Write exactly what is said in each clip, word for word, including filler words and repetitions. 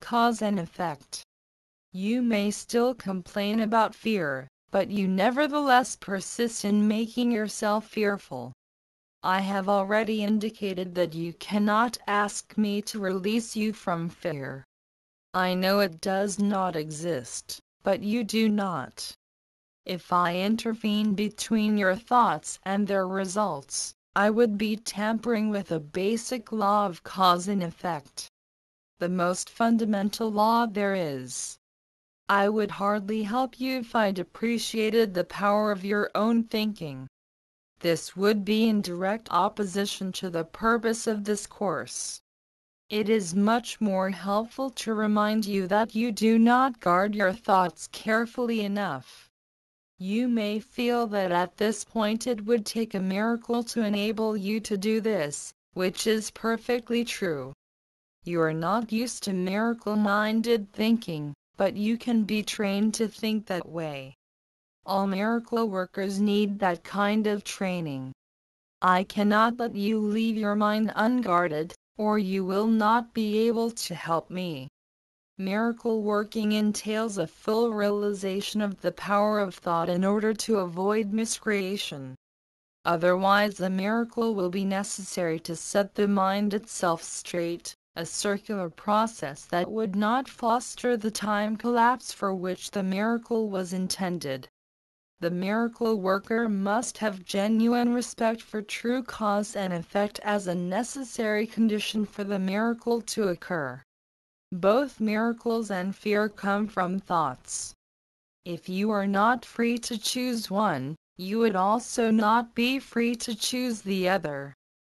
cause and effect. You may still complain about fear, but you nevertheless persist in making yourself fearful. I have already indicated that you cannot ask me to release you from fear. I know it does not exist, but you do not. If I intervene between your thoughts and their results, I would be tampering with a basic law of cause and effect. The most fundamental law there is. I would hardly help you if I depreciated the power of your own thinking. This would be in direct opposition to the purpose of this course. It is much more helpful to remind you that you do not guard your thoughts carefully enough. You may feel that at this point it would take a miracle to enable you to do this, which is perfectly true. You are not used to miracle-minded thinking, but you can be trained to think that way. All miracle workers need that kind of training. I cannot let you leave your mind unguarded, or you will not be able to help me. Miracle working entails a full realization of the power of thought in order to avoid miscreation. Otherwise, a miracle will be necessary to set the mind itself straight, a circular process that would not foster the time collapse for which the miracle was intended. The miracle worker must have genuine respect for true cause and effect as a necessary condition for the miracle to occur. Both miracles and fear come from thoughts. If you are not free to choose one, you would also not be free to choose the other.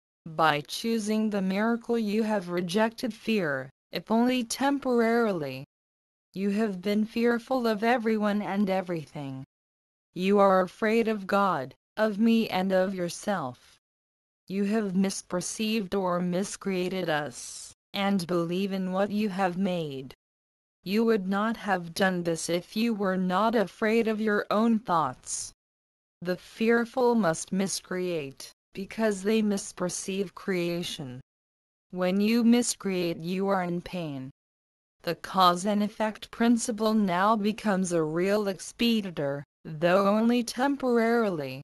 By choosing the miracle you have rejected fear, if only temporarily. You have been fearful of everyone and everything. You are afraid of God, of me and of yourself. You have misperceived or miscreated us, and believe in what you have made. You would not have done this if you were not afraid of your own thoughts. The fearful must miscreate, because they misperceive creation. When you miscreate, you are in pain. The cause and effect principle now becomes a real expeditor, though only temporarily.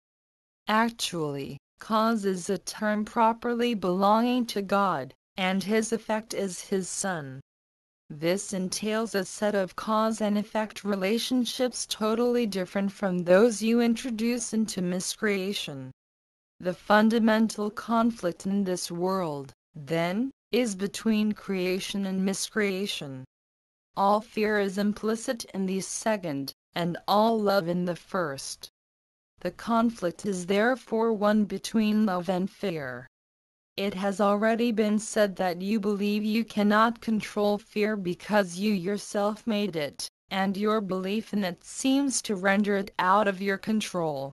Actually, cause is a term properly belonging to God, and his effect is his Son. This entails a set of cause and effect relationships totally different from those you introduce into miscreation. The fundamental conflict in this world, then, is between creation and miscreation. All fear is implicit in the second, and all love in the first. The conflict is therefore one between love and fear. It has already been said that you believe you cannot control fear because you yourself made it, and your belief in it seems to render it out of your control.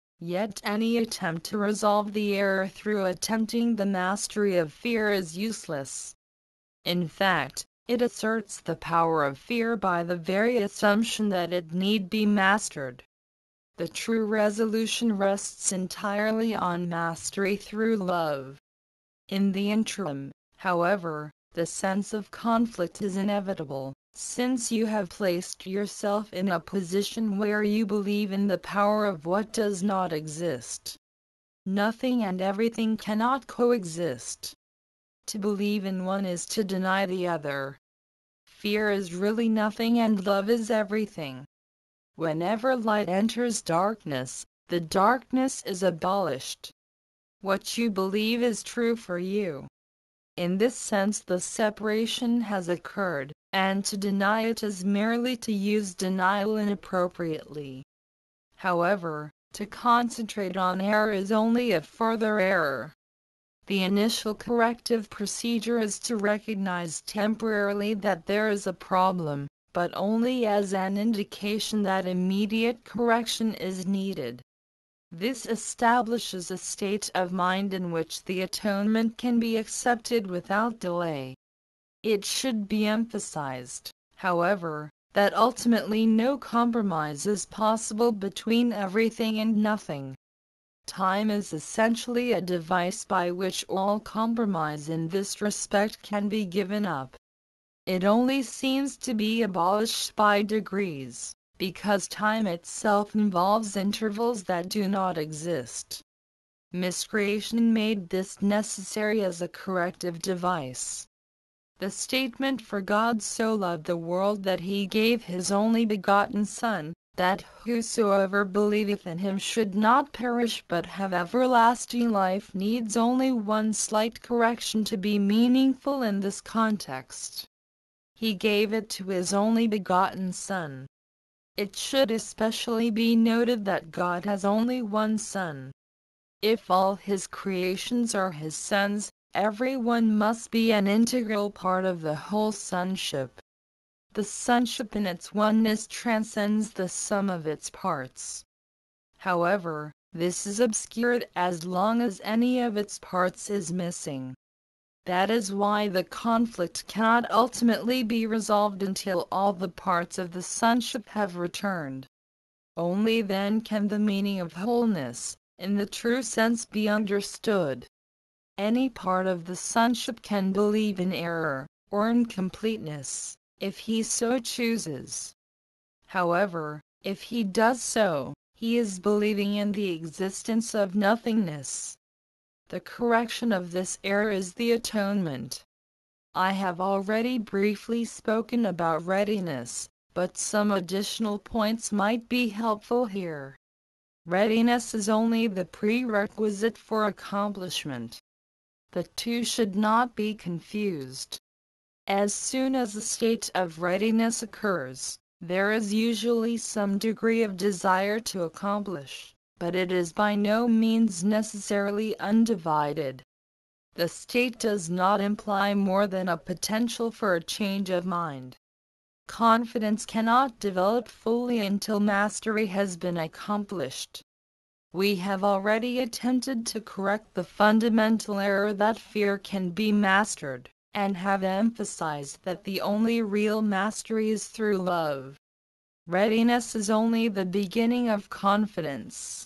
Yet any attempt to resolve the error through attempting the mastery of fear is useless. In fact, it asserts the power of fear by the very assumption that it need be mastered. The true resolution rests entirely on mastery through love. In the interim, however, the sense of conflict is inevitable, since you have placed yourself in a position where you believe in the power of what does not exist. Nothing and everything cannot coexist. To believe in one is to deny the other. Fear is really nothing and love is everything. Whenever light enters darkness, the darkness is abolished. What you believe is true for you. In this sense the separation has occurred, and to deny it is merely to use denial inappropriately. However, to concentrate on error is only a further error. The initial corrective procedure is to recognize temporarily that there is a problem, but only as an indication that immediate correction is needed. This establishes a state of mind in which the atonement can be accepted without delay. It should be emphasized, however, that ultimately no compromise is possible between everything and nothing. Time is essentially a device by which all compromise in this respect can be given up. It only seems to be abolished by degrees, because time itself involves intervals that do not exist. Miscreation made this necessary as a corrective device. The statement, "For God so loved the world that he gave his only begotten Son, that whosoever believeth in him should not perish but have everlasting life," needs only one slight correction to be meaningful in this context. He gave it to his only begotten Son. It should especially be noted that God has only one Son. If all his creations are his sons, everyone must be an integral part of the whole sonship. The sonship in its oneness transcends the sum of its parts. However, this is obscured as long as any of its parts is missing. That is why the conflict cannot ultimately be resolved until all the parts of the sonship have returned. Only then can the meaning of wholeness, in the true sense, be understood. Any part of the sonship can believe in error, or incompleteness, if he so chooses. However, if he does so, he is believing in the existence of nothingness. The correction of this error is the atonement. I have already briefly spoken about readiness, but some additional points might be helpful here. Readiness is only the prerequisite for accomplishment. The two should not be confused. As soon as a state of readiness occurs, there is usually some degree of desire to accomplish, but it is by no means necessarily undivided. The state does not imply more than a potential for a change of mind. Confidence cannot develop fully until mastery has been accomplished. We have already attempted to correct the fundamental error that fear can be mastered, and have emphasized that the only real mastery is through love. Readiness is only the beginning of confidence.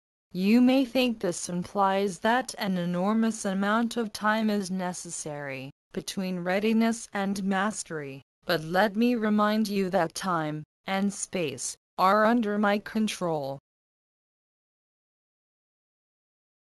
You may think this implies that an enormous amount of time is necessary between readiness and mastery, but let me remind you that time and space are under my control,